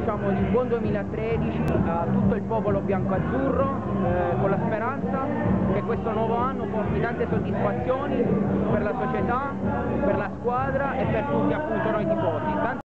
diciamo di un buon 2013 a tutto il popolo bianco-azzurro, con la speranza che questo nuovo anno porti tante soddisfazioni per la società, per la squadra e per tutti appunto noi tifosi.